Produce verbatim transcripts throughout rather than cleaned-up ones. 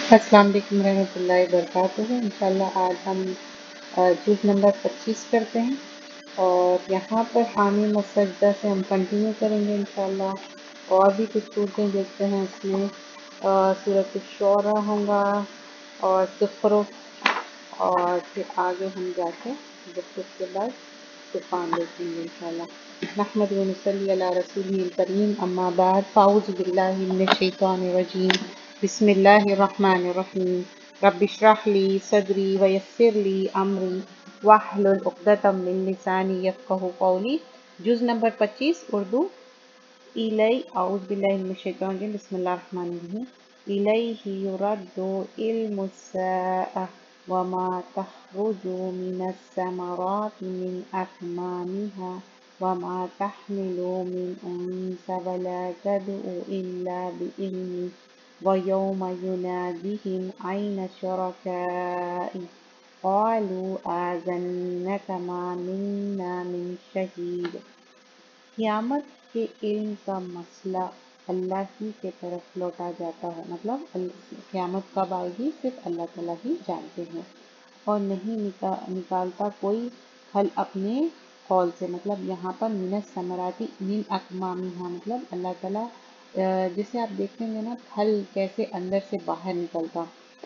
अस्सलाम वालेकुम रहमतुल्लाहि वबरकातुहू। इंशाल्लाह आज हम जुज़ नंबर पच्चीस करते हैं और यहाँ पर हामी और सजदा से हम कंटिन्यू करेंगे इंशाल्लाह। और भी कुछ सूरतें देखते हैं इसमें, सूरत शोरा होगा और ज़ुख़्रुफ़, और फिर आगे हम जाके बस उसके बाद तूफ़ान देखेंगे इंशाल्लाह। नहमदु व नसल्ली अला रसूलिल करीम, अम्मा बाद, फ़ाऊज़ु बिल्लाहि मिनश शैतानिर रजीम, बिस्मिल्लाहिर रहमानिर रहीम। रब्बिश रह ली सदरी व यस्सिर ली अमरी वहलुल उक़दतम मिन लिसानी यफ़क़हू क़ौली। जुज़ नंबर पच्चीस उर्दू। इलै औज़ु बिल्लाहि मिनश शैतानिर रजीम, बिस्मिल्लाहिर रहमानिर रहीम। इलैहि युरद्दु इल्मुस्साअह व मा तख़रुजु मिनस समराति मिन अक्मामिहा व मा तहमिलु मिन उन्सा व ला तदउ इल्ला बिइल्मिही व यौम युनादिहिम ऐन शुरकाई क़ालू आज़न्नका मा मिन्ना मिन शहीद। क़यामत के इल्म का मसला अल्लाह ही के तरफ लौटा जाता है, मतलब क़यामत कब आएगी सिर्फ अल्लाह ताला ही जानते हैं। और नहीं निका, निकालता कोई फल अपने कौल से, मतलब यहाँ पर मिनस समराती मिन अकमामिहा, मतलब अल्लाह ताला जैसे आप देखेंगे ना फल कैसे अंदर से बाहर निकलता,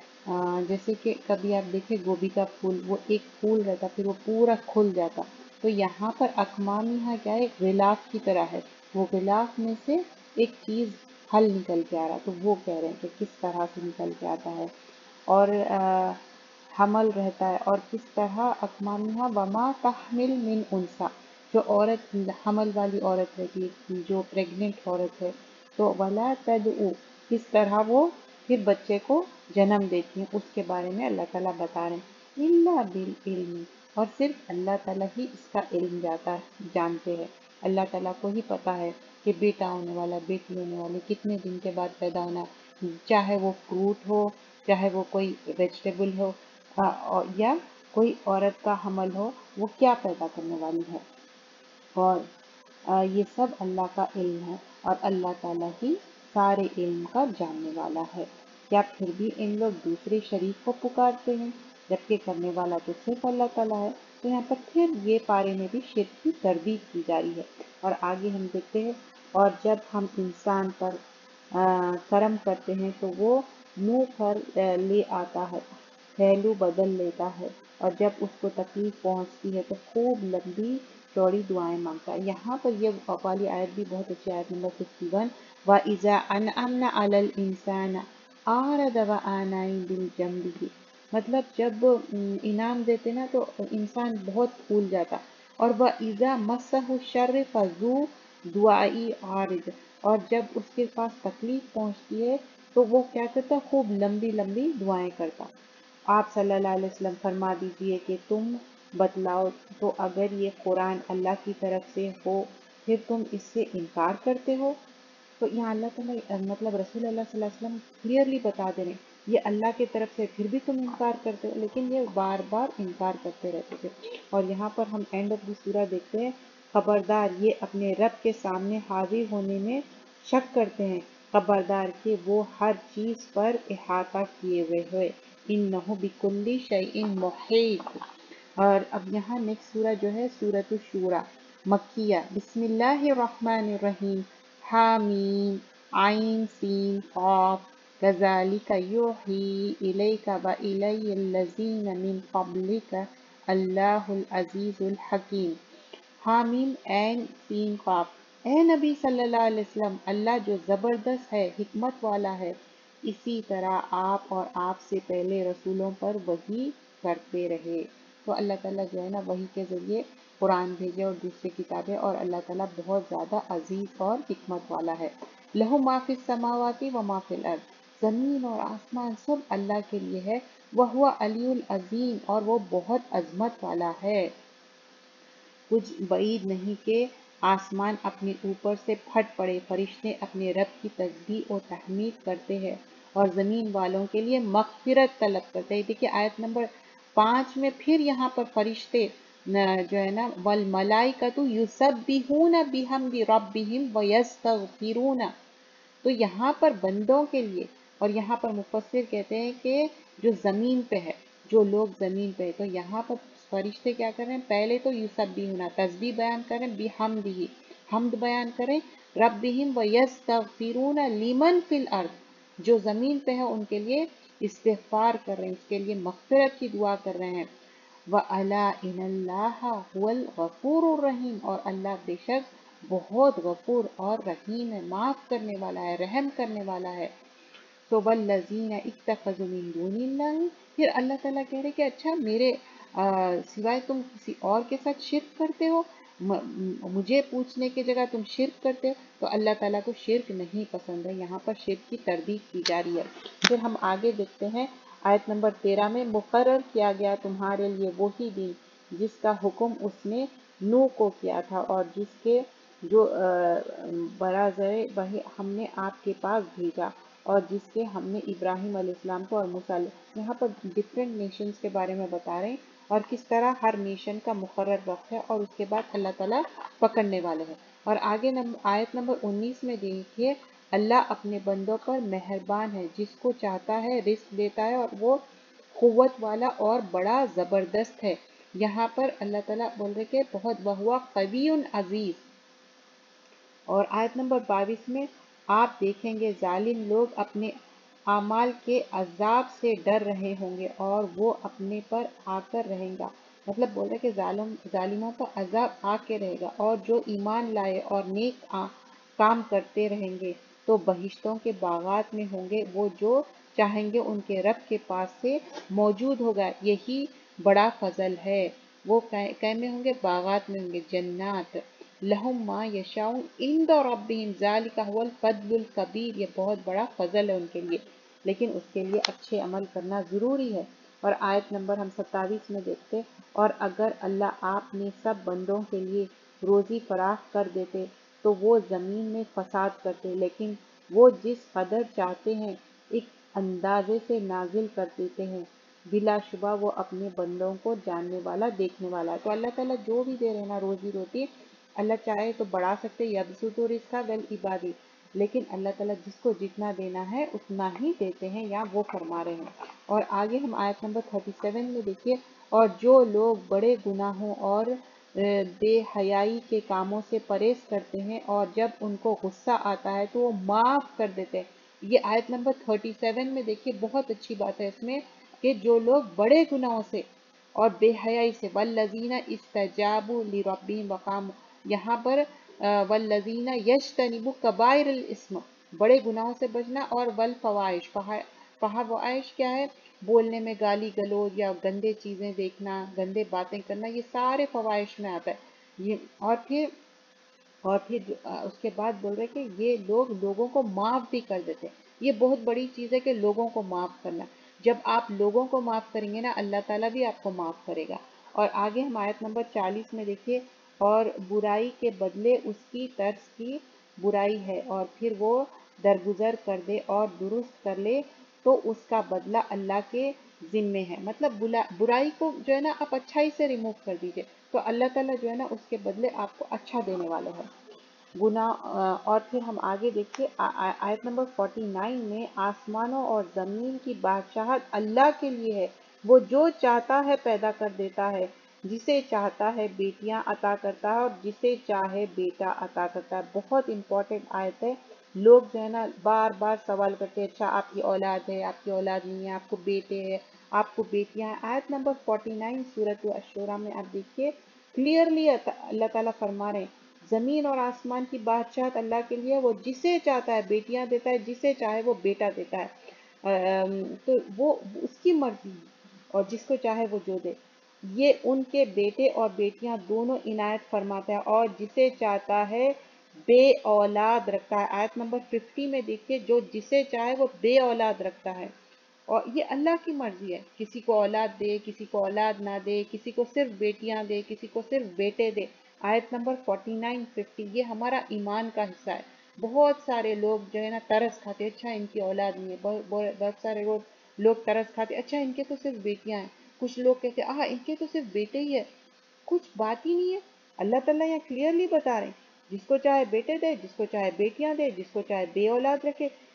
जैसे कि कभी आप देखें गोभी का फूल, वो एक फूल रहता फिर वो पूरा खुल जाता, तो यहाँ पर अकमामिहा क्या है, गिलाफ की तरह है, वो गिलाफ में से एक चीज़ फल निकल के आ रहा, तो वो कह रहे हैं कि किस तरह से निकल के आता है। और आ, हमल रहता है, और किस तरह अकमामिहा वमा तहमिल मिन उनसा, जो औरत हमल वाली औरत रहती है, जो प्रेग्नेंट औरत है, तो वला तदउ, किस तरह वो फिर बच्चे को जन्म देती हैं, उसके बारे में अल्लाह ताला बता रहे हैं। इल्ला बिल इल्म, और सिर्फ अल्लाह ताला ही इसका इल्म जाता जानते हैं। अल्लाह ताला को ही पता है कि बेटा होने वाला, बेटी होने वाली, कितने दिन के बाद पैदा होना, चाहे वो फ्रूट हो, चाहे वो कोई वेजिटेबल हो, आ, और या कोई औरत का हमल हो, वो क्या पैदा करने वाली है। और आ, ये सब अल्लाह का इल्म है, और अल्लाह ताला ही सारे इल्म का जानने वाला है। क्या फिर भी इन लोग दूसरे शरीक को पुकारते हैं, जबकि करने वाला तो सिर्फ अल्लाह ताला है। तो यहाँ पर फिर ये पारे में भी शिर्क की तरदीद की जा रही है। और आगे हम देखते हैं, और जब हम इंसान पर आ, करम करते हैं तो वो मुंह पर ले आता है, पहलू बदल लेता है, और जब उसको तकलीफ पहुंचती है तो खूब लंबी चौड़ी दुआएं मांगता है। यहाँ पर ये वाली आयत भी बहुत अच्छी आयत नंबर इक्यावन, व इज़ा अनअमना अलल इंसान आरद व आनाई बिल जंबिही, मतलब जब इनाम देते ना तो इंसान बहुत फूल जाता, और वह इज़ा मस्सहु शर्र फजू दुआई आरिद, और जब उसके पास तकलीफ पहुंचती है तो वो क्या करता, खूब लंबी लंबी दुआएं करता। आप सल्लल्लाहु अलैहि वसल्लम फरमा दीजिए कि तुम बतलाओ, तो अगर ये कुरान अल्लाह की तरफ से हो फिर तुम इससे इनकार करते हो। तो यहाँ अल्लाह ताला मतलब रसूल अल्लाह सल्लल्लाहु अलैहि वसल्लम क्लियरली बता दे रहे हैं ये अल्लाह की तरफ से, फिर भी तुम इनकार करते हो। लेकिन ये बार बार इनकार करते रहते थे। और यहाँ पर हम एंड ऑफ द सूरा देखते हैं, खबरदार ये अपने रब के सामने हाजिर होने में शक करते हैं, खबरदार कि वो हर चीज़ पर इहाता किए हुए है, इन्नहु बिकुल्ली शैइन मुहीत। और अब यहाँ नेक्स्ट सूरा जो है सूरत शूरा मक्किया। बिस्मिल्लाहिर रहमानिर रहीम। हामीम आइन सीन क़ाफ कज़ालिका यूही इलैका व इलैयल्लज़ीना मिन क़ब्लिका अल्लाहुल अज़ीज़ुल हकीम। हामीम ऐन सीन क़ाफ, ए नबी सल्लल्लाहु अलैहि वसल्लम, अल्लाह जो ज़बरदस्त है, हिकमत वाला है, इसी तरह आप और आपसे पहले रसूलों पर वही करते रहे। तो अल्लाह ताला जो है ना वही के ज़रिए कुरान भेजे और दूसरी किताबें, और अल्लाह ताला बहुत ज़्यादा अजीज़ और हिकमत वाला है। लहु माफिस समावाती व माफिल अर्द, ज़मीन और आसमान सब अल्लाह के लिए है। वह हुआ अलीउल अज़ीम, और वो बहुत अजमत वाला है। कुछ बईद नहीं कि आसमान अपने ऊपर से फट पड़े, फरिश्ते अपने रब की तस्बीह और तहमीद करते हैं, और ज़मीन वालों के लिए मग़फ़िरत तलब करते हैं। देखिए आयत नंबर पाँच में फिर यहाँ पर फरिश्ते जो है ना, वल मलाइकतु युसब्बिहूना बिहम्दि रब्बिहिम व यस्तग़फिरूना, तो यहाँ पर बंदों के लिए اور یہاں پر مفسر کہتے ہیں کہ جو زمین پہ ہے، جو لوگ زمین پہ ہے، تو یہاں پر فرشتے کیا کر رہے ہیں؟ پہلے تو یسبحون تسبیح بیان کریں، بحمدہ حمد بیان کریں، ربہم ویستغفرون لمن فی الارض، جو زمین پہ ہے ان کے لیے استغفار کر رہے ہیں، اس کے لیے مغفرت کی دعا کر رہے ہیں۔ وَأَلَا إِنَّ اللَّهَ هُوَ الْغَفُورُ الرَّحِيمُ، اور اللہ بے شک بہت غفور اور رحیم ہے، معاف کرنے والا ہے، رحم کرنے والا ہے۔ تو وَالَّذِينَ اتَّخَذُوا مِن دُونِ اللَّهِ، پھر اللہ تعالیٰ کہہ رہے کہ اچھا میرے آ, سوائے تم کسی اور کے ساتھ شرک کرتے ہو، مجھے پوچھنے کی جگہ تم شرک کرتے ہو، تو اللہ تعالیٰ کو شرک نہیں پسند ہے، یہاں پر شرک کی تردید کی جا رہی ہے۔ پھر ہم آگے دیکھتے ہیں آیت نمبر تیرہ میں، مقرر کیا گیا تمہارے لیے وہی دین جس کا حکم اس نے نوح کو کیا تھا اور جس کے جو برازر وہی ہم نے آپ کے پاس بھیجا، اور جس کے ہم نے ابراہیم علیہ السلام کو اور موسیٰ علیہ، یہاں پر ڈفرینٹ نیشنز کے بارے میں بتا رہے ہیں اور کس طرح ہر نیشن کا مقرر وقت ہے اور اس کے بعد اللہ تعالیٰ پکڑنے والے ہیں۔ اور آگے آیت نمبر انیس میں دیکھیے، اللہ اپنے بندوں پر مہربان ہے، جس کو چاہتا ہے رزق دیتا ہے، اور وہ قوت والا اور بڑا زبردست ہے۔ یہاں پر اللہ تعالیٰ بول رہے کہ بہت وہوا قوی عزیز۔ اور آیت نمبر بائیس میں آپ دیکھیں گے ظالم لوگ اپنے اعمال کے عذاب سے ڈر رہے ہوں گے اور وہ اپنے پر آ کر رہیں گا، مطلب بول رہے کہ ظالم ظالموں پر عذاب آ کے رہے گا، اور جو ایمان لائے اور نیک کام کرتے رہیں گے تو بہشتوں کے باغات میں ہوں گے، وہ جو چاہیں گے ان کے رب کے پاس سے موجود ہوگا، یہی بڑا فضل ہے۔ وہ کہیں میں ہوں گے؟ باغات میں ہوں گے، جنات لہم ما یشاؤ عند ربہم ذالک ھو الفضل الکبیر، یہ بہت بڑا فضل ہے ان کے لیے، لیکن اس کے لیے اچھے عمل کرنا ضروری ہے۔ اور آیت نمبر ہم ستائیس میں دیکھتے، اور اگر اللہ آپ نے سب بندوں کے لیے روزی فراخ کر دیتے تو وہ زمین میں فساد کرتے، لیکن وہ جس قدر چاہتے ہیں ایک اندازے سے نازل کر دیتے ہیں، بلا شبہ وہ اپنے بندوں کو جاننے والا دیکھنے والا ہے۔ تو اللہ تعالیٰ جو بھی دے رہے نا روزی روٹی، اللہ چاہے تو بڑھا سکتے، یبسط الرزق للعباد، لیکن اللہ تعالیٰ جس کو جتنا دینا ہے اتنا ہی دیتے ہیں، یا وہ فرما رہے ہیں۔ اور آگے ہم آیت نمبر سینتیس میں دیکھیے، اور جو لوگ بڑے گناہوں اور بے حیائی کے کاموں سے پرہیز کرتے ہیں اور جب ان کو غصہ آتا ہے تو وہ معاف کر دیتے ہیں۔ یہ آیت نمبر سینتیس میں دیکھیے بہت اچھی بات ہے اس میں، کہ جو لوگ بڑے گناہوں سے اور بے حیائی سے، والذین استجابوا لربہم وقاموا، یہاں پر والذین یجتنبوا کبائر الاسم، بڑے گناہوں سے بچنا، اور والفواحش، فواحش کیا ہے؟ بولنے میں گالی گلوچ یا گندے چیزیں دیکھنا، گندے باتیں کرنا، یہ سارے فواحش میں آتا ہے یہ۔ اور پھر اور پھر اس کے بعد بول رہے کہ یہ لوگ لوگوں کو معاف بھی کر دیتے ہیں، یہ بہت بڑی چیز ہے کہ لوگوں کو معاف کرنا، جب آپ لوگوں کو معاف کریں گے نا اللہ تعالیٰ بھی آپ کو معاف کرے گا۔ اور آگے ہم آیت نمبر چالیس میں دیکھیے، اور برائی کے بدلے اس کی طرز کی برائی ہے، اور پھر وہ درگزر کر دے اور درست کر لے تو اس کا بدلہ اللہ کے ذمے ہے، مطلب برائی کو جو ہے نا آپ اچھائی سے ریموو کر دیجئے تو اللہ تعالیٰ جو ہے نا اس کے بدلے آپ کو اچھا دینے والے ہیں۔ گناہ اور پھر ہم آگے دیکھیے آیت نمبر انچاس میں، آسمانوں اور زمین کی بادشاہت اللہ کے لیے ہے، وہ جو چاہتا ہے پیدا کر دیتا ہے، جسے چاہتا ہے بیٹیاں عطا کرتا ہے اور جسے چاہے بیٹا عطا کرتا ہے۔ بہت امپورٹنٹ آیت ہے، لوگ جو ہے نا بار بار سوال کرتے ہیں، اچھا آپ کی اولاد ہے، آپ کی اولاد نہیں ہے، آپ کو بیٹے ہیں، آپ کو بیٹیاں ہیں۔ آیت نمبر انچاس سورۃ الشورى میں آپ دیکھیے کلیئرلی اللہ تعالیٰ فرما رہے ہیں، زمین اور آسمان کی بادشاہت اللہ کے لیے، وہ جسے چاہتا ہے بیٹیاں دیتا ہے، جسے چاہے وہ بیٹا دیتا ہے، تو وہ اس کی مرضی، اور جس کو چاہے وہ جو دے، یہ ان کے بیٹے اور بیٹیاں دونوں عنایت فرماتا ہے، اور جسے چاہتا ہے بے اولاد رکھتا ہے۔ آیت نمبر پچاس میں دیکھیے، جو جسے چاہے وہ بے اولاد رکھتا ہے، اور یہ اللہ کی مرضی ہے، کسی کو اولاد دے، کسی کو اولاد نہ دے، کسی کو صرف بیٹیاں دے، کسی کو صرف بیٹے دے۔ آیت نمبر انچاس پچاس یہ ہمارا ایمان کا حصہ ہے۔ بہت سارے لوگ جو ہے نا ترس کھاتے، اچھا ان کی اولاد نہیں ہے، بہت سارے لوگ لوگ ترس کھاتے، اچھا ان کے تو صرف بیٹیاں ہیں، کچھ لوگ کہتے آہ ان کے تو صرف بیٹے ہی ہے، کچھ بات ہی نہیں ہے۔ اللہ تعالیٰ یہاں کلیئرلی بتا رہے ہیں، جس کو چاہے بیٹے دے، جس کو چاہے بیٹیاں دے، جس کو چاہے بے اولاد رکھے،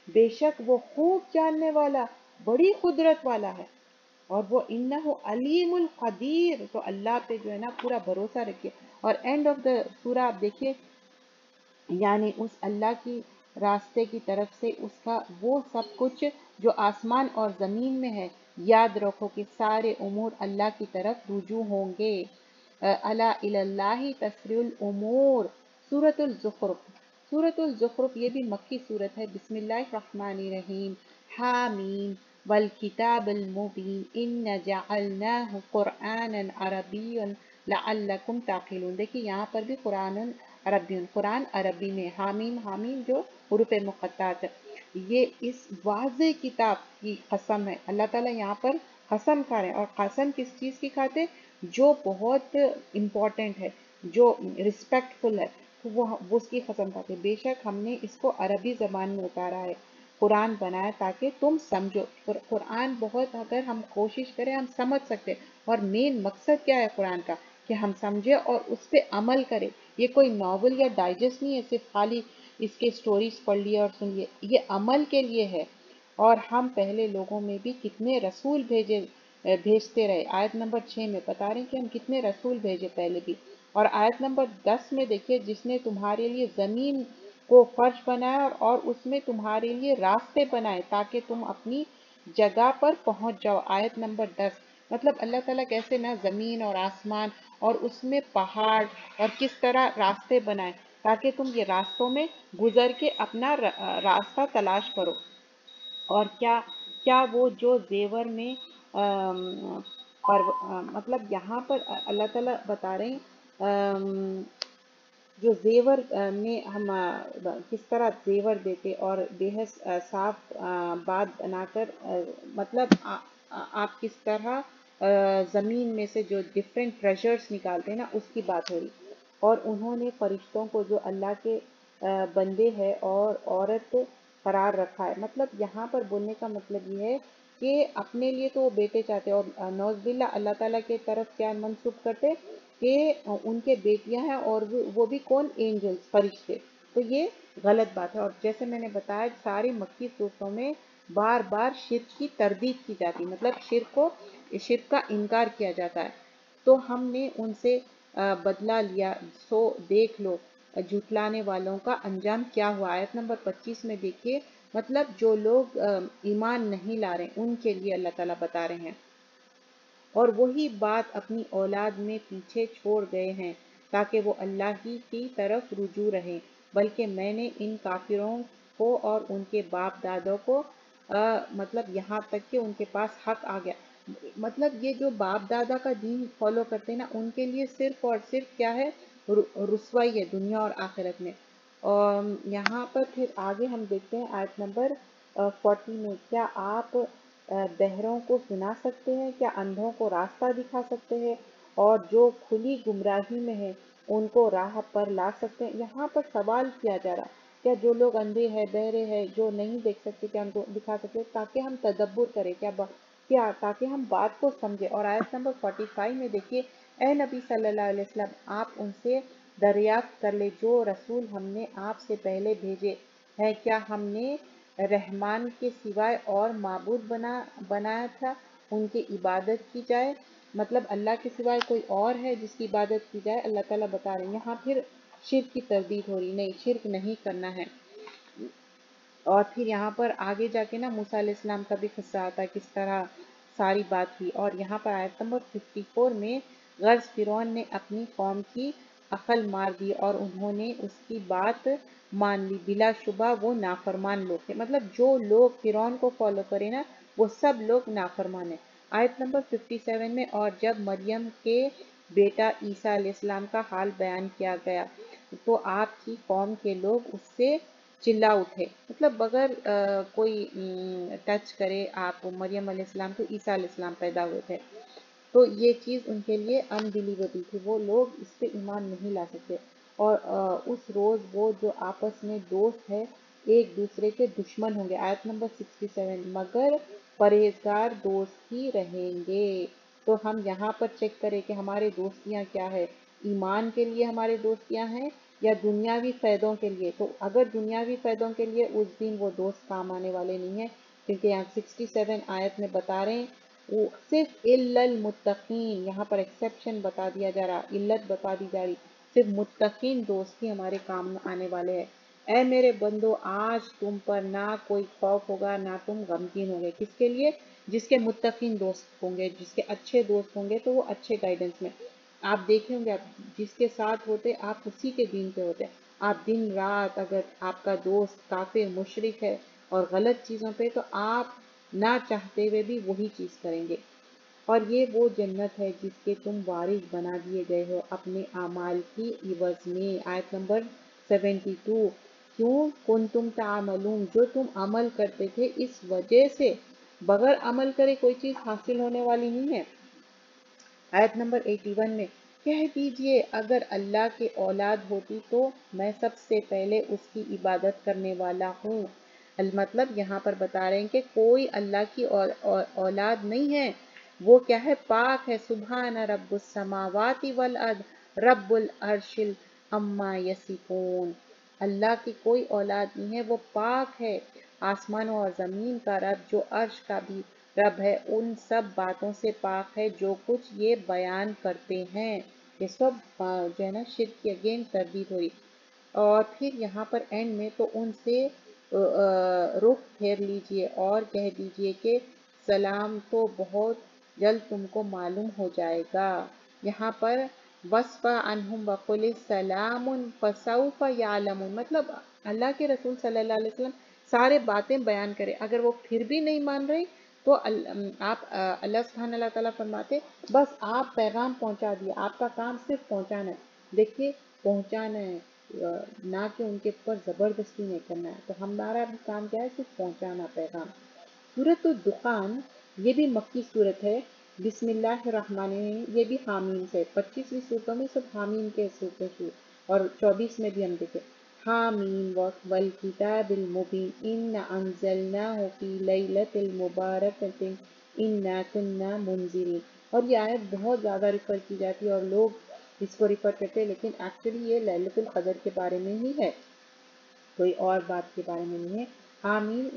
بے شک وہ خوب جاننے والا بڑی قدرت والا ہے، اور وہ انہو علیم القدیر، تو اللہ پہ جو ہے نا پورا بھروسہ رکھیے۔ اور اینڈ آف دا سورہ آپ دیکھیے، یعنی اس اللہ کی راستے کی طرف سے اس کا وہ سب کچھ جو آسمان اور زمین میں ہے، یاد رکھو کہ سارے امور اللہ کی طرف رجوع ہوں گے۔ الا الی اللہ تسریع الامور، سورۃ الزخرف۔ سورۃ الزخرف یہ بھی مکی صورت ہے۔ بسم اللہ الرحمن الرحیم، حامیم والکتاب المبین ان جعلناہ قرآنا عربیا لعلکم تعقلون۔ دیکھیے یہاں پر بھی قرآن عربی، قرآن عربی میں، حامیم، حامیم جو حروف مقطعات ہے، یہ اس واضح کتاب کی قسم ہے۔ اللہ تعالیٰ یہاں پر قسم کھا رہے ہیں، اور قسم کس چیز کی کھاتے؟ جو بہت امپورٹنٹ ہے، جو رسپیکٹ فل ہے، تو وہ وہ اس کی قسم کھاتے ہیں۔ بے شک ہم نے اس کو عربی زبان میں اتارا ہے، قرآن بنایا تاکہ تم سمجھو۔ قرآن بہت، اگر ہم کوشش کریں ہم سمجھ سکتے، اور مین مقصد کیا ہے قرآن کا؟ کہ ہم سمجھے اور اس پہ عمل کریں۔ یہ کوئی ناول یا ڈائجسٹ نہیں ہے صرف خالی اس کے سٹوریز پڑھ لیے اور سن لیے، یہ عمل کے لیے ہے۔ اور ہم پہلے لوگوں میں بھی کتنے رسول بھیجے بھیجتے رہے، آیت نمبر چھ میں بتا رہے ہیں کہ ہم کتنے رسول بھیجے پہلے بھی۔ اور آیت نمبر دس میں دیکھیے، جس نے تمہارے لیے زمین کو فرش بنایا اور اس میں تمہارے لیے راستے بنائے تاکہ تم اپنی جگہ پر پہنچ جاؤ، آیت نمبر دس۔ مطلب اللہ تعالیٰ کیسے نا زمین اور آسمان اور اس میں پہاڑ اور کس طرح راستے بنائے تاکہ تم یہ راستوں میں گزر کے اپنا راستہ تلاش کرو۔ اور کیا کیا وہ جو زیور میں آم، پر مطلب یہاں پر اللہ تعالیٰ بتا رہے ہیں آم، جو زیور میں ہم کس طرح زیور دیتے اور بےحد صاف بات بنا کر، مطلب آپ کس طرح زمین میں سے جو ڈفرینٹ ٹریجرز نکالتے ہیں نا، اس کی بات ہو رہی۔ اور انہوں نے فرشتوں کو جو اللہ کے بندے ہے اور عورت قرار رکھا ہے۔ مطلب یہاں پر بولنے کا مطلب یہ ہے کہ اپنے لیے تو وہ بیٹے چاہتے، اور نعوذ باللہ اللہ تعالیٰ کے طرف کیا منسوب کرتے کہ ان کے بیٹیاں ہیں، اور وہ بھی کون؟ اینجلز، فرشتے۔ تو یہ غلط بات ہے۔ اور جیسے میں نے بتایا ساری مکی صورتوں میں بار بار شرک کی تردید کی جاتی، مطلب شرک کو شرک کا انکار کیا جاتا ہے۔ تو ہم نے ان سے بدلہ لیا، سو دیکھ لو جھٹلانے والوں کا انجام کیا ہوا۔ آیت نمبر پچیس میں دیکھیے، مطلب جو لوگ ایمان نہیں لا رہے ان کے لیے اللہ تعالیٰ بتا رہے ہیں۔ اور وہی بات اپنی اولاد میں پیچھے چھوڑ گئے ہیں تاکہ وہ اللہ ہی کی طرف رجوع رہیں، بلکہ میں نے ان کافروں کو اور ان کے باپ دادوں کو آ, مطلب یہاں تک کہ ان کے پاس حق آ گیا۔ مطلب یہ جو باپ دادا کا دین فالو کرتے ہیں نا، ان کے لیے صرف اور صرف کیا ہے؟ رسوائی ہے دنیا اور آخرت میں۔ اور یہاں پر پھر آگے ہم دیکھتے ہیں آیت نمبر فورٹی میں، کیا آپ بہروں کو سنا سکتے ہیں؟ کیا اندھوں کو راستہ دکھا سکتے ہیں؟ اور جو کھلی گمراہی میں ہے ان کو راہ پر لا سکتے ہیں؟ یہاں پر سوال کیا جا رہا، کیا جو لوگ اندھے ہیں، بہرے ہیں، جو نہیں دیکھ سکتے، کیا ان کو دکھا سکتے؟ تاکہ ہم تدبر کریں، کیا کیا تاکہ ہم بات کو سمجھیں۔ اور آیت نمبر فورٹی فائیو میں دیکھیے، اے نبی صلی اللہ علیہ وسلم، آپ ان سے دریافت کر لے جو رسول ہم نے آپ سے پہلے بھیجے ہیں، کیا ہم نے رحمان کے سوائے اور معبود بنا بنایا تھا ان کی عبادت کی جائے؟ مطلب اللہ کے سوائے کوئی اور ہے جس کی عبادت کی جائے؟ اللہ تعالیٰ بتا رہے ہیں یہاں پھر شرک کی تردید ہو رہی، نہیں، شرک نہیں کرنا ہے۔ اور پھر یہاں پر آگے جا کے نا موسیٰ علیہ السلام کا بھی قصہ آتا ہے، کس طرح ساری بات ہوئی۔ اور یہاں پر آیت نمبر ففٹی فور میں، غرض فرعون نے اپنی قوم کی عقل مار دی اور انہوں نے اس کی بات مان لی، بلا شبہ وہ نافرمان لوگ تھے۔ مطلب جو لوگ فرعون کو فالو کرے نا، وہ سب لوگ نافرمان ہیں۔ آیت نمبر ففٹی سیون میں، اور جب مریم کے بیٹا عیسیٰ علیہ السلام کا حال بیان کیا گیا تو آپ کی قوم کے لوگ اس سے چلا اٹھے۔ مطلب بغیر کوئی ٹچ کرے آپ مریم علیہ السلام کو، عیسیٰ علیہ السلام پیدا ہوئے تھے، تو یہ چیز ان کے لیے انبیلیویبل تھی، وہ لوگ اس پہ ایمان نہیں لا سکتے۔ اور اس روز وہ جو آپس میں دوست ہے ایک دوسرے کے دشمن ہوں گے۔ آیت نمبر سکسٹی سیون، مگر پرہیزگار دوست ہی رہیں گے۔ تو ہم یہاں پر چیک کریں کہ ہمارے دوستیاں کیا ہے، ایمان کے لیے ہمارے دوستیاں ہیں یا دنیاوی فائدوں کے لیے، تو اگر دنیاوی فائدوں کے لیے اس دن وہ دوست کام آنے والے نہیں ہیں، کیونکہ یہاں سکسٹی سیون آیت میں بتا رہے ہیں وہ صرف الا المتقین، یہاں پر ایکسیپشن بتا دیا جا رہا، علت بتا دی جا رہی، صرف متقین دوست ہی ہمارے کام آنے والے ہیں۔ اے میرے بندو آج تم پر نہ کوئی خوف ہوگا نہ تم غمگین ہوگے، کس کے لیے؟ جس کے متقین دوست ہوں گے، جس کے اچھے دوست ہوں گے تو وہ اچھے گائیڈنس میں۔ آپ دیکھیں ہوں گے آپ جس کے ساتھ ہوتے آپ اسی کے دین پہ ہوتے، آپ دن رات اگر آپ کا دوست کافر مشرک ہے اور غلط چیزوں پہ، تو آپ نہ چاہتے ہوئے بھی وہی چیز کریں گے۔ اور یہ وہ جنت ہے جس کے تم وارث بنا دیے گئے ہو اپنے اعمال کی عوض میں۔ آیت نمبر سیونٹی ٹو، کیوں کنتم تعملون، جو تم عمل کرتے تھے اس وجہ سے، بغیر عمل کرے کوئی چیز حاصل ہونے والی نہیں ہے۔ آیت نمبر ایٹی ون میں، کہہ دیجئے اگر اللہ کی اولاد ہوتی تو میں سب سے پہلے اس کی عبادت کرنے والا ہوں۔ المطلب یہاں پر بتا رہے ہیں کہ کوئی اللہ کی اولاد نہیں ہے، وہ کیا ہے؟ پاک ہے۔ سبحان رب السماوات والارض رب العرش عما یصفون، اللہ کی کوئی اولاد نہیں ہے، وہ پاک ہے، آسمانوں اور زمین کا رب، جو عرش کا بھی رب ہے، ان سب باتوں سے پاک ہے جو کچھ یہ بیان کرتے ہیں۔ یہ سب جو ہے نا شرک کی اگین تردید ہوئی۔ اور پھر یہاں پر اینڈ میں تو ان سے رخ پھیر لیجئے اور کہہ دیجئے کہ سلام تو بہت جلد تم کو معلوم ہو جائے گا۔ یہاں پر وصف عنہم وقل سلام فسوف یعلمون، مطلب اللہ کے رسول صلی اللہ علیہ وسلم سارے باتیں بیان کرے، اگر وہ پھر بھی نہیں مان رہے تو آپ اللہ سبحانہ اللہ تعالیٰ فرماتے بس آپ پیغام پہنچا دیے، آپ کا کام صرف پہنچانا ہے۔ دیکھیے پہنچانا ہے، نہ کہ ان کے اوپر زبردستی نہیں کرنا ہے، تو ہمارا بھی کام کیا ہے؟ صرف پہنچانا پیغام۔ سورۃ الدخان یہ بھی مکی صورت ہے، بسم اللہ الرحمن الرحیم، یہ بھی حامیم سے، پچیسویں صورتوں میں سب حامیم کے صورتیں شروع، اور چوبیس میں بھی ہم دیکھیں حامیم والکتاب المبین انا انزلناہ فی لیلۃ المبارکۃ انا کنا منذرین۔ اور یہ آیت بہت زیادہ ریفر کی جاتی ہے اور لوگ اس کو ریفر کرتے ہیں، لیکن ایکچولی یہ لیلۃ القدر کے بارے میں ہی ہے، کوئی اور بات کے بارے میں نہیں ہے۔ حامیم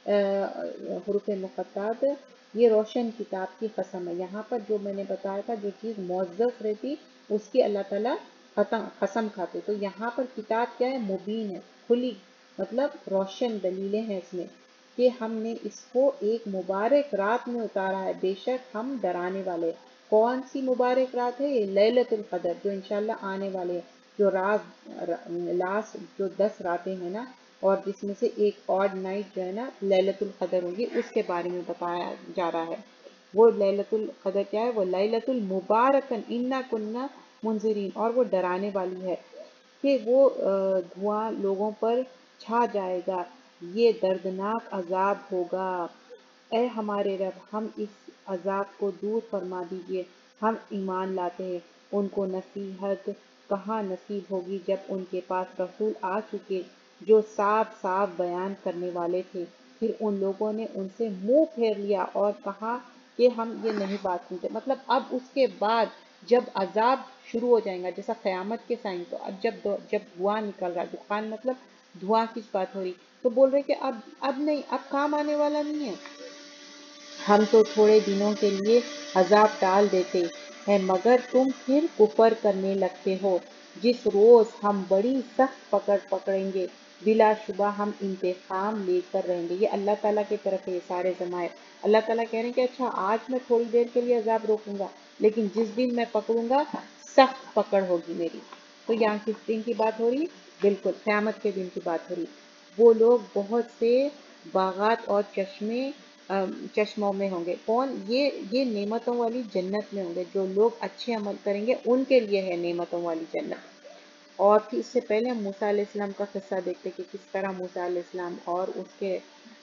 حروف مقطعات، یہ روشن کتاب کی قسم ہے۔ یہاں پر جو میں نے بتایا تھا جو چیز معزز رہتی اس کی اللہ تعالیٰ قسم کھاتے، تو یہاں پر کتاب کیا ہے؟ مبین ہے، کھلی، مطلب روشن دلیلیں ہیں اس میں کہ ہم نے اس کو ایک مبارک رات میں اتارا ہے، بے شک ہم ڈرانے والے۔ کون سی مبارک رات ہے؟ یہ لیلۃ القدر، جو انشاءاللہ آنے والے ہیں، جو راز لاسٹ جو دس راتیں ہیں نا، اور جس میں سے ایک آڈ نائٹ جو ہے نا لیلۃ القدر ہوگی، اس کے بارے میں بتایا جا رہا ہے۔ وہ لیلۃ القدر کیا ہے؟ وہ لیلۃ المبارک انا کنا منذرین، اور وہ ڈرانے والی ہے کہ وہ دھواں لوگوں پر چھا جائے گا، یہ دردناک عذاب ہوگا۔ اے ہمارے رب ہم اس عذاب کو دور فرما دیجئے، ہم ایمان لاتے ہیں۔ ان کو نصیحت کہاں نصیب ہوگی جب ان کے پاس رسول آ چکے جو صاف صاف بیان کرنے والے تھے۔ پھر ان لوگوں نے ان سے منہ پھیر لیا اور کہا کہ ہم یہ نہیں بات سنتے۔ مطلب اب اس کے بعد جب عذاب شروع ہو جائے گا، جیسا قیامت کے سائن، تو اب جب جب دھواں نکل رہا، دخان مطلب دھواں کس بات ہو رہی، تو بول رہے کہ اب اب نہیں، اب کام آنے والا نہیں ہے، ہم تو تھوڑے دنوں کے لیے عذاب ٹال دیتے ہیں مگر تم پھر کفر کرنے لگتے ہو۔ جس روز ہم بڑی سخت پکڑ پکڑیں گے، بلا شبہ ہم انتقام لے کر رہیں گے۔ یہ اللہ تعالیٰ کی طرف ہے یہ سارے ضمائر۔ اللہ تعالیٰ کہہ رہے ہیں کہ اچھا آج میں تھوڑی دیر کے لیے عذاب روکوں گا، لیکن جس دن میں پکڑوں گا سخت پکڑ ہوگی میری۔ تو یہاں کس دن کی بات ہو رہی؟ بالکل قیامت کے دن کی بات ہو رہی۔ وہ لوگ بہت سے باغات اور چشمے چشموں میں ہوں گے، کون؟ یہ یہ نعمتوں والی جنت میں ہوں گے، جو لوگ اچھے عمل کریں گے ان کے لیے ہے نعمتوں والی جنت۔ اور پھر اس سے پہلے ہم موسیٰ علیہ السلام کا قصہ دیکھتے کہ کس طرح موسیٰ علیہ السلام اور اس کے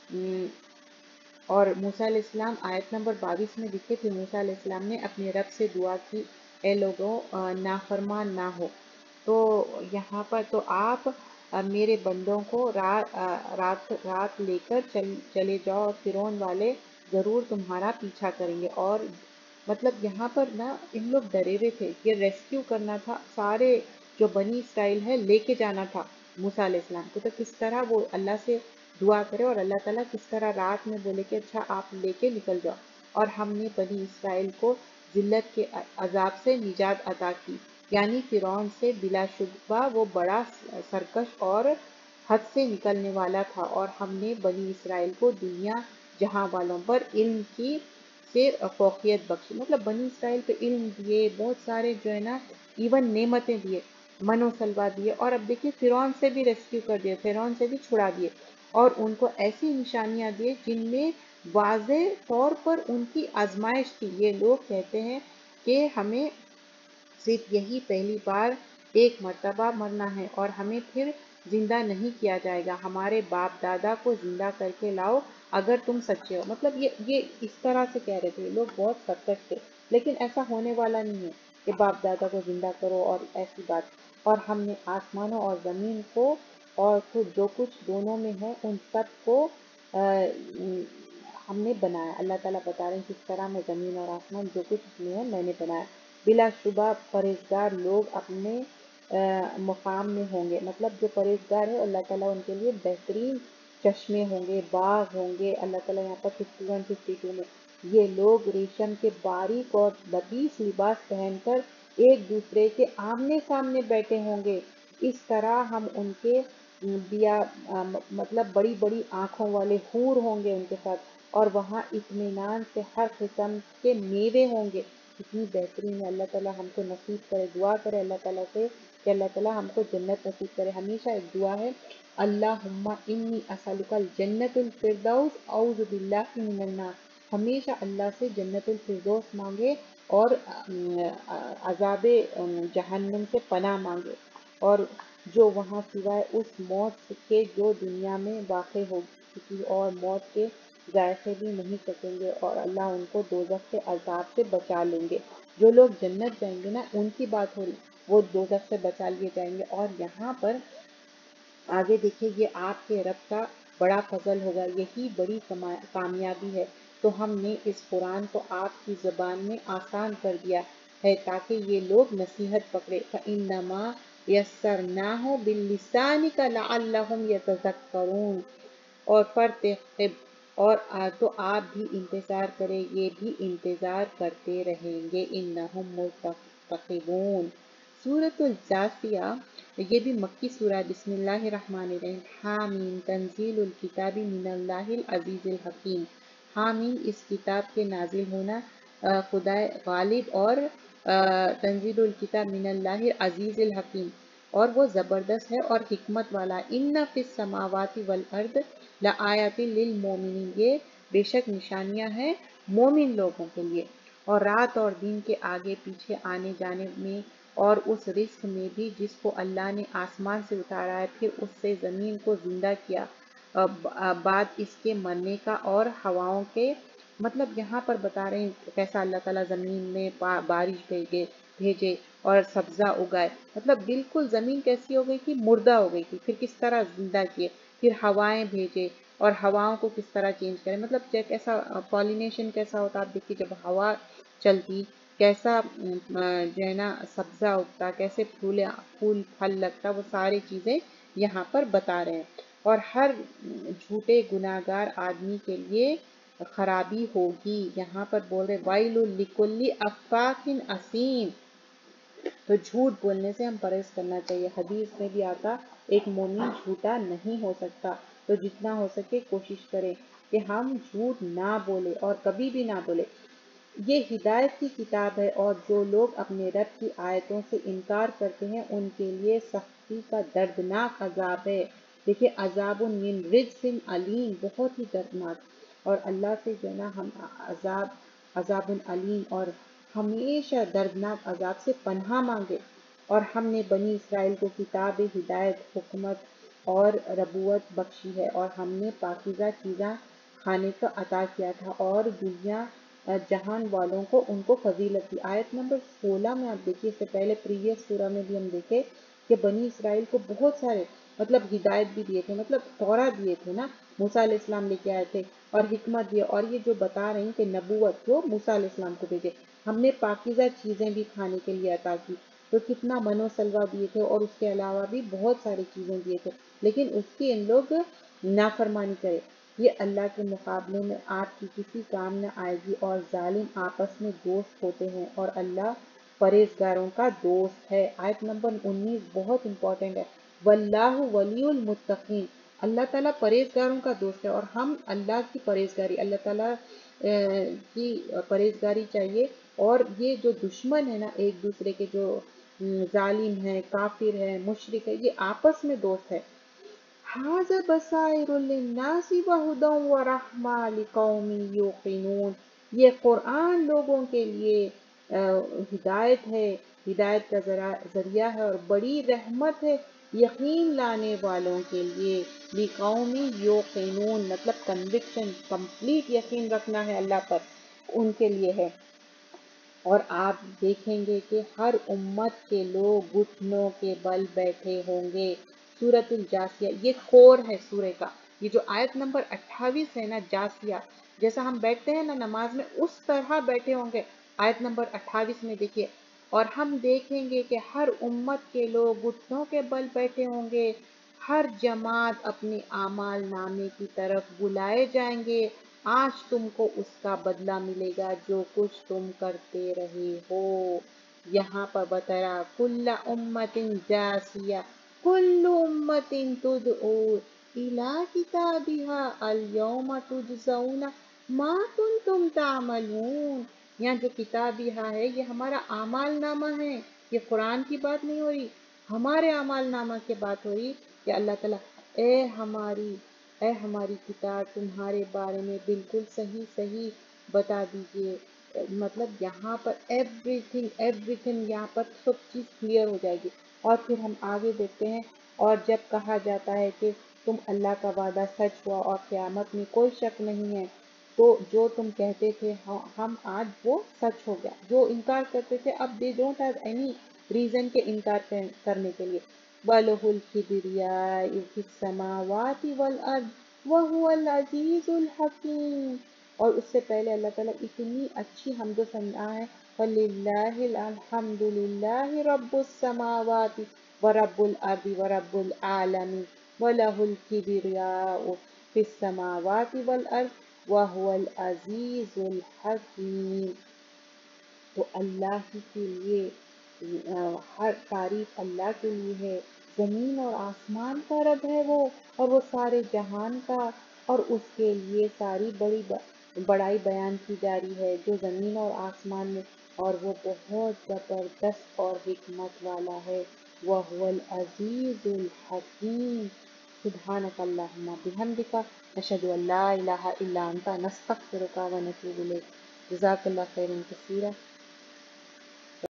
اور موسیٰ علیہ السلام آیت نمبر بائیس میں لکھے تھے، موسیٰ علیہ السلام نے اپنے رب سے دعا کی اے لوگوں نافرمان نہ ہو۔ تو یہاں پر تو آپ میرے بندوں کو رات رات رات لے کر چل چلے جاؤ اور فرعون والے ضرور تمہارا پیچھا کریں گے۔ اور مطلب یہاں پر نا ان لوگ ڈرے ہوئے تھے، یہ ریسکیو کرنا تھا، سارے جو بنی اسرائیل ہے لے کے جانا تھا موسیٰ علیہ السلام کو، تو کس طرح وہ اللہ سے دعا کرے اور اللہ تعالیٰ کس طرح رات میں بولے کہ اچھا آپ لے کے نکل جاؤ، اور ہم نے بنی اسرائیل کو ذلت کے عذاب سے نجات عطا کی، یعنی فرعون سے بلا شبہ وہ بڑا سرکش اور حد سے نکلنے والا تھا، اور ہم نے بنی اسرائیل کو دنیا جہاں والوں پر علم کی سے فوقیت بخشی، مطلب بنی اسرائیل پہ علم دیے، بہت سارے جو ہے نا ایون نعمتیں دیے، من و سلوا دیے، اور اب دیکھیے فرعون سے بھی ریسکیو کر دیے، فرعون سے بھی چھڑا دیے، اور ان کو ایسی نشانیاں دیے جن میں واضح طور پر ان کی آزمائش تھی۔ یہ لوگ کہتے ہیں کہ ہمیں صرف یہی پہلی بار ایک مرتبہ مرنا ہے اور ہمیں پھر زندہ نہیں کیا جائے گا، ہمارے باپ دادا کو زندہ کر کے لاؤ اگر تم سچے ہو، مطلب یہ یہ اس طرح سے کہہ رہے تھے، یہ لوگ بہت سرکش تھے، لیکن ایسا ہونے والا نہیں ہے کہ باپ دادا کو زندہ کرو اور ایسی بات، اور ہم نے آسمانوں اور زمین کو اور خود جو کچھ دونوں میں ہے ان سب کو ہم نے بنایا، اللہ تعالیٰ بتا رہے ہیں کس طرح میں زمین اور آسمان جو کچھ اس میں ہے میں نے بنایا، بلا شبہ پرہیزگار لوگ اپنے مقام میں ہوں گے، مطلب جو پرہیزگار ہے اللہ تعالیٰ ان کے لیے بہترین چشمے ہوں گے، باغ ہوں گے، اللہ تعالیٰ یہاں پر اکیاون بائیس میں یہ لوگ ریشم کے باریک اور لبیس لباس پہن کر ایک دوسرے کے آمنے سامنے بیٹھے ہوں گے، اس طرح ہم ان کے بیا مطلب بڑی بڑی آنکھوں والے حور ہوں گے ان کے ساتھ، اور وہاں اطمینان سے ہر قسم کے میوے ہوں گے، اتنی بہترین ہے، اللہ تعالیٰ ہم کو نصیب کرے، دعا کرے اللہ تعالیٰ سے کہ اللہ تعالیٰ ہم کو جنت نصیب کرے، ہمیشہ ایک دعا ہے اللہم انی اسألک الجنت الفردوس اعوذ باللہ من النار، ہمیشہ اللہ سے جنت الفردوس مانگے اور عذاب جہنم سے پناہ مانگے، اور جو وہاں سوائے اس موت کے جو دنیا میں واقع ہو چکی اور موت کے ذائقے بھی نہیں سکیں گے، اور اللہ ان کو دوزخ کے عذاب سے بچا لیں گے، جو لوگ جنت جائیں گے نا ان کی بات ہو رہی، وہ دوزخ سے بچا لیے جائیں گے، اور یہاں پر آگے دیکھیں یہ آپ کے رب کا بڑا فضل ہوگا، یہی بڑی کامیابی ہے، تو ہم نے اس قرآن کو آپ کی زبان میں آسان کر دیا ہے تاکہ یہ لوگ نصیحت پکڑے، فَإِنَّمَا يَسَّرْنَاهُ بِاللِّسَانِكَ لَعَلَّهُمْ يَتَذَكَّرُونَ، اور فَارْتَقِبْ، اور تو آپ بھی انتظار کریں، یہ بھی انتظار کرتے رہیں گے، إِنَّهُمْ مُرْتَقِبُونَ۔ سورۃ الجاثیہ یہ بھی مکی سورہ ہے، بسم اللہ الرحمن الرحیم، حامیم تنزیل الکتاب من اللہ العزیز الحکیم، حامیم اس کتاب کے نازل ہونا خدا غالب اور تنزیل الکتاب من اللہ العزیز الحکیم، اور وہ زبردست ہے اور حکمت والا، ان فی السماوات والارض لآیات للمؤمنین، یہ بے شک نشانیاں ہیں مومن لوگوں کے لیے، اور رات اور دن کے آگے پیچھے آنے جانے میں اور اس رزق میں بھی جس کو اللہ نے آسمان سے اتارا ہے، پھر اس سے زمین کو زندہ کیا بعد اس کے مرنے کا، اور ہواؤں کے، مطلب یہاں پر بتا رہے ہیں کیسا اللہ تعالیٰ زمین میں بارش بھیجے بھیجے اور سبزہ اگائے، مطلب بالکل زمین کیسی ہو گئی تھی، مردہ ہو گئی تھی، پھر کس طرح زندہ کیے، پھر ہوائیں بھیجے اور ہواؤں کو کس طرح چینج کرے، مطلب کیسا پالینیشن کیسا ہوتا، آپ دیکھیے جب ہوا چلتی کیسا جو ہے نا سبزہ اگتا، کیسے پھول پھول پھل لگتا، وہ ساری چیزیں یہاں پر بتا رہے ہیں، اور ہر جھوٹے گناہگار آدمی کے لیے خرابی ہوگی، یہاں پر بول رہے وَيْلٌ لِكُلِّ أَفَّاكٍ أَثِيمٍ، تو جھوٹ بولنے سے ہم پرہیز کرنا چاہیے، حدیث میں بھی آتا ایک مومن جھوٹا نہیں ہو سکتا، تو جتنا ہو سکے کوشش کریں کہ ہم جھوٹ نہ بولے اور کبھی بھی نہ بولے، یہ ہدایت کی کتاب ہے، اور جو لوگ اپنے رب کی آیتوں سے انکار کرتے ہیں ان کے لیے سختی کا دردناک عذاب ہے، دیکھیں عذاب من رجس علیم، بہت ہی دردناک، اور اللہ سے جو ہے نا ہم عذاب عذاب علیم اور ہمیشہ دردناک عذاب سے پناہ مانگے، اور ہم نے بنی اسرائیل کو کتاب ہدایت، حکمت اور ربوت بخشی ہے، اور ہم نے پاکیزہ چیزاں کھانے کا عطا کیا تھا، اور دنیا جہان والوں کو ان کو فضیلت دی، آیت نمبر سولہ میں آپ دیکھیے، اس سے پہلے پریویس سورہ میں بھی ہم دیکھے کہ بنی اسرائیل کو بہت سارے مطلب ہدایت بھی دیے تھے، مطلب تورات دیے تھے نا، موسیٰ علیہ السلام لے کے آئے تھے، اور حکمت دیے، اور یہ جو بتا رہے ہیں کہ نبوت جو موسیٰ علیہ السلام کو بھیجے، ہم نے پاکیزہ چیزیں بھی کھانے کے لیے عطا کی، تو کتنا منوسلوا دیے تھے اور اس کے علاوہ بھی بہت ساری چیزیں دیے تھے، لیکن اس کی ان لوگ نافرمانی کرے۔ یہ اللہ کے مقابلے میں آپ کی کسی کام نہ آئے گی، اور ظالم آپس میں دوست ہوتے ہیں اور اللہ پرہیزگاروں کا دوست ہے۔ آیت نمبر انیس بہت امپورٹنٹ ہے۔ واللہ ولی المتقین، اللہ تعالیٰ پرہیزگاروں کا دوست ہے، اور ہم اللہ کی پرہیزگاری، اللہ تعالیٰ کی پرہیزگاری چاہیے۔ اور یہ جو دشمن ہے نا ایک دوسرے کے، جو ظالم ہے، کافر ہے، مشرک ہے، یہ آپس میں دوست ہے۔ ھذا بصائر للناس وہدی ورحمہ لقوم یوقنون، یہ قرآن لوگوں کے لیے ہدایت ہے، ہدایت کا ذریعہ ہے، اور بڑی رحمت ہے یقین لانے والوں کے لیے۔ لقوم یوقنون مطلب کنوکشن، کمپلیٹ یقین رکھنا ہے اللہ پر، ان کے لیے ہے۔ اور آپ دیکھیں گے کہ ہر امت کے لوگ گھٹنوں کے بل بیٹھے ہوں گے۔ سورۃ الجاثیہ، یہ کور ہے سورہ کا، یہ جو آیت نمبر اٹھائیس ہے نا جاثیہ، جیسا ہم بیٹھتے ہیں نا نماز میں اس طرح بیٹھے ہوں گے۔ آیت نمبر اٹھائیس میں دیکھیے، اور ہم دیکھیں گے کہ ہر امت کے لوگ گھٹنوں کے بل بیٹھے ہوں گے، ہر جماعت اپنے اعمال نامے کی طرف بلائے جائیں گے، آج تم کو اس کا بدلہ ملے گا جو کچھ تم کرتے رہے ہو۔ یہاں پر بتایا کل امت جاسیہ، کل امت تدعو الی کتابها الیوم تجزون ما کنتم تعملون۔ یہاں جو کتابیہ ہے یہ ہمارا اعمال نامہ ہے، یہ قرآن کی بات نہیں ہو رہی، ہمارے اعمال نامہ کی بات ہو رہی کہ اللہ تعالیٰ اے ہماری اے ہماری کتاب تمہارے بارے میں بالکل صحیح صحیح بتا دیجئے۔ مطلب یہاں پر ایوری تھنگ ایوری تھنگ یہاں پر سب چیز کلیئر ہو جائے گی۔ اور پھر ہم آگے دیکھتے ہیں، اور جب کہا جاتا ہے کہ تم اللہ کا وعدہ سچ ہوا اور قیامت میں کوئی شک نہیں ہے، تو جو تم کہتے تھے ہم آج وہ سچ ہو گیا، جو انکار کرتے تھے اب they don't have any reason کے انکار کرنے کے لیے۔ وَلَهُ الْكِبْرِيَاءُ فِي السَّمَاوَاتِ وَالْأَرْضِ وَهُوَ الْعَزِيزُ الْحَكِيمُ۔ اور اس سے پہلے اللہ تعالیٰ اتنی اچھی حمد و ثنا ہے، وَلِلَّهِ الْحَمْدُ لِلَّهِ رَبُّ السَّمَاوَاتِ وَرَبُّ الْأَرْضِ وَرَبُّ الْعَالَمِينَ وَلَهُ الْكِبْرِيَاءُ فِي السَّمَاوَاتِ وَالْأَرْضِ وَهُوَ الْعَزِيزُ الْحَكِيمُ۔ تو اللہ ہی کے لیے ہر تعریف اللہ کے لیے ہے، زمین اور آسمان کا رب ہے وہ، اور وہ سارے جہان کا، اور اس کے لیے ساری بڑی بڑائی بیان کی جا رہی ہے جو زمین اور آسمان میں، اور وہ بہت زبردست اور حکمت والا ہے۔ وَهُوَ الْعَزِيزُ الْحَكِيمُ۔ سبحانک اللہم بحمدک، نشہد ان لا الہ الا انت، نستغفرک و نتوب الیک۔ جزاک اللہ خیرا کثیرا۔